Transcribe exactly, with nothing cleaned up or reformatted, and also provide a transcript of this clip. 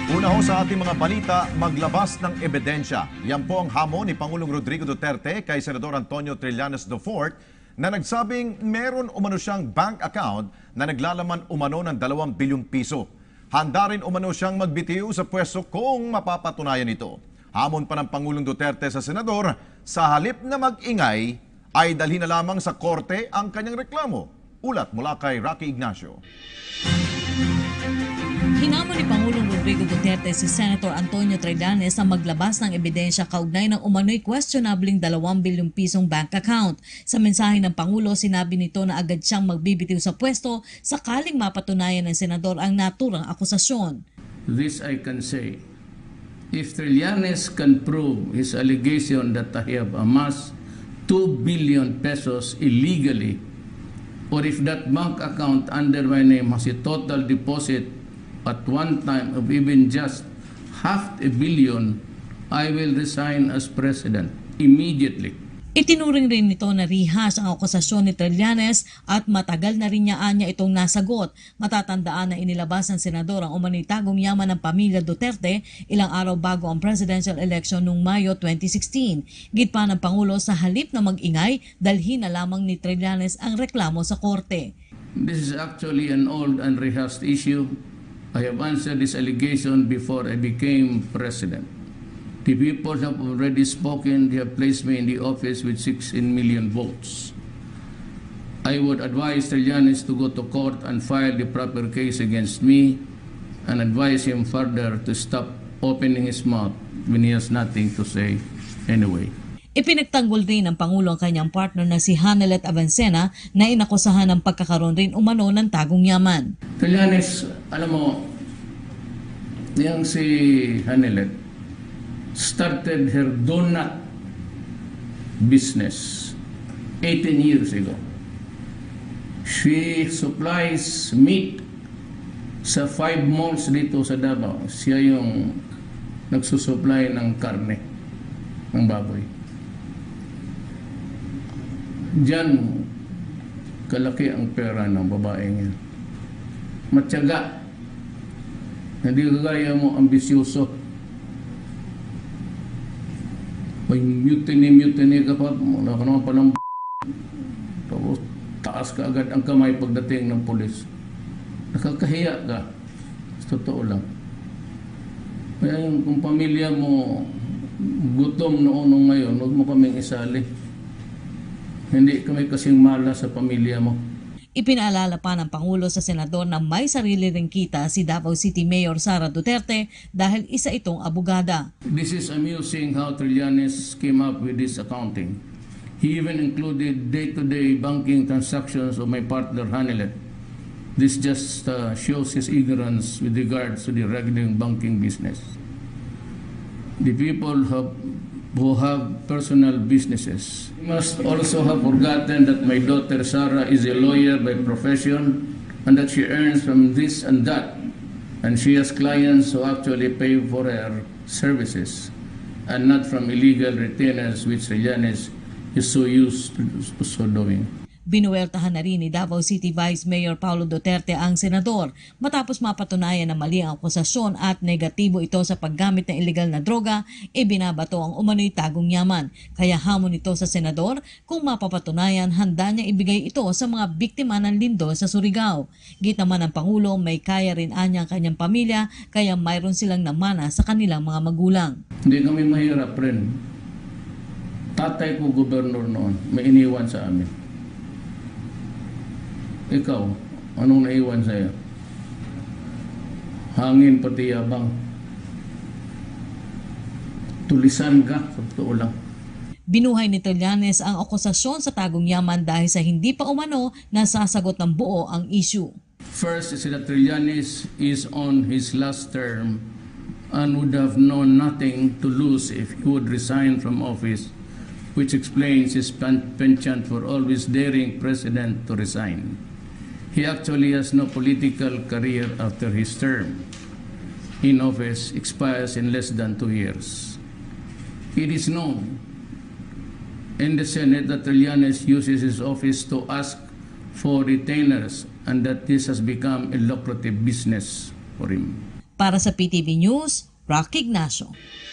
Una ho sa ating mga balita, maglabas ng ebidensya. Yan po ang hamon ni Pangulong Rodrigo Duterte kay Senador Antonio Trillanes the fourth na nagsabing meron umano siyang bank account na naglalaman umano ng dalawang bilyong piso. Handa rin umano siyang magbitiw sa pwesto kung mapapatunayan ito. Hamon pa ng Pangulong Duterte sa Senador, sa halip na mag-ingay, ay dalhin na lamang sa korte ang kanyang reklamo. Ulat mula kay Rocky Ignacio. Hinamon ni Pangulong Rodrigo Duterte si Senator Antonio Trillanes na maglabas ng ebidensya kaugnay ng umano'y questionabling dalawang bilyong pisong bank account. Sa mensahe ng Pangulo, sinabi nito na agad siyang magbibitiw sa pwesto sakaling mapatunayan ng Senador ang naturang akusasyon. This I can say. If Trillanes can prove his allegation that I have amassed two billion pesos illegally, or if that bank account under my name has a total deposit at one time of even just half a billion, I will resign as president immediately. Itinuring rin nito na rihas ang akusasyon ni Trillanes at matagal na rin niya anya itong nasagot. Matatandaan na inilabas ng senador ang umano'y tagong yaman ng pamilya Duterte ilang araw bago ang presidential election noong Mayo twenty sixteen. Git pa ng Pangulo, sa halip na mag-ingay, dalhin na lamang ni Trillanes ang reklamo sa korte. This is actually an old and rehearsed issue. I have answered this allegation before I became president. The people have already spoken. They have placed me in the office with sixteen million votes. I would advise Trillanes to go to court and file the proper case against me and advise him further to stop opening his mouth when he has nothing to say anyway. Ipinagtanggol rin ng Pangulo ang kanyang partner na si Hanelet Avancena na inakusahan ng pagkakaroon rin umano ng tagong yaman. Trillanes, alam mo, yung si Hanelet started her donut business eighteen years ago. She supplies meat sa five malls dito sa Davao. Siya yung nagsusupply ng karne, ng baboy. Diyan, kalaki ang pera ng babaeng yan. Matyaga. Hindi kagaya mo ambisyoso. May mutiny-mutiny ka pa. Wala ka naman palang tapos taas ka agad ang kamay pagdating ng pulis. Nakakahiya ka. Totoo lang. Kaya yung kung pamilya mo gutom noon o ngayon, huwag mo kaming isali. Hindi kami kasing mala sa pamilya mo. Ipinaalala pa ng Pangulo sa Senador na may sarili ring kita si Davao City Mayor Sara Duterte dahil isa itong abogada. This is amusing how Trillanes came up with this accounting. He even included day-to-day banking transactions of my partner Hanelet. This just uh, shows his ignorance with regards to the regular banking business. The people have who have personal businesses. You must also have forgotten that my daughter Sarah is a lawyer by profession and that she earns from this and that. And she has clients who actually pay for her services and not from illegal retainers which Trillanes is so used to so doing. Binuweltahan na rin ni Davao City Vice Mayor Paulo Duterte ang senador matapos mapatunayan na mali ang akusasyon at negatibo ito sa paggamit ng ilegal na droga, ibinabato ang umano'y tagong yaman. Kaya hamon ito sa senador, kung mapapatunayan, handa niya ibigay ito sa mga biktima ng lindol sa Surigao. Git naman ng Pangulo, may kaya rin anya ang kanyang pamilya kaya mayroon silang namana sa kanilang mga magulang. Hindi kami mahirap rin. Tatay ko gobernador noon, may iniwan sa amin. Ikaw, anong naiwan sa'yo? Hangin pati yabang. Tulisan ka, sa totoo lang. Binuhay ni Trillanes ang akusasyon sa tagong yaman dahil sa hindi pa umano nasasagot ng buo ang issue. First is that Trillanes is on his last term and would have known nothing to lose if he would resign from office, which explains his penchant for always daring president to resign. He actually has no political career after his term in office expires in less than two years. It is known in the Senate that Trillanes uses his office to ask for retainers and that this has become a lucrative business for him. Para sa P T V News, Rocky Ignacio.